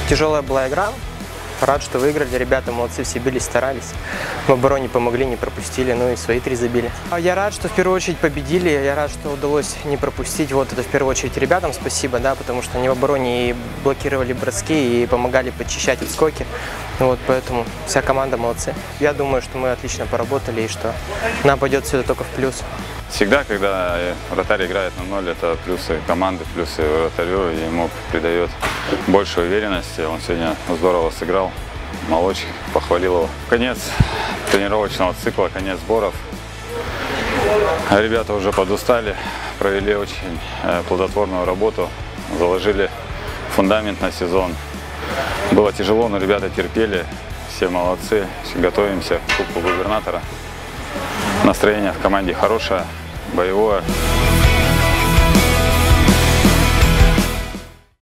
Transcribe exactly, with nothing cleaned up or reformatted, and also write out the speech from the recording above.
Тяжелая была игра. Рад, что выиграли. Ребята молодцы, все бились, старались. В обороне помогли, не пропустили, ну и свои три забили. Я рад, что в первую очередь победили. Я рад, что удалось не пропустить. Вот это в первую очередь ребятам спасибо, да, потому что они в обороне и блокировали броски, и помогали подчищать отскоки. Вот, поэтому вся команда молодцы. Я думаю, что мы отлично поработали и что нам пойдет все это только в плюс. Всегда, когда вратарь играет на ноль, это плюсы команды, плюсы вратарю, и ему придает больше уверенности. Он сегодня здорово сыграл, молодчик, похвалил его. Конец тренировочного цикла, конец сборов. Ребята уже подустали, провели очень плодотворную работу, заложили фундамент на сезон. Было тяжело, но ребята терпели, все молодцы, готовимся к Кубку Губернатора. Настроение в команде хорошее, боевое.